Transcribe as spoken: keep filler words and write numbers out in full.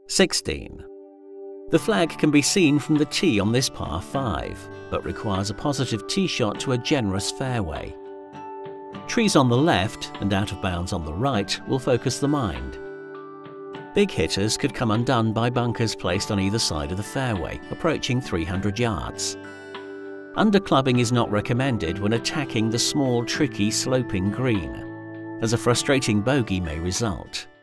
sixteen. The flag can be seen from the tee on this par five, but requires a positive tee shot to a generous fairway. Trees on the left and out of bounds on the right will focus the mind. Big hitters could come undone by bunkers placed on either side of the fairway, approaching three hundred yards. Underclubbing is not recommended when attacking the small, tricky, sloping green, as a frustrating bogey may result.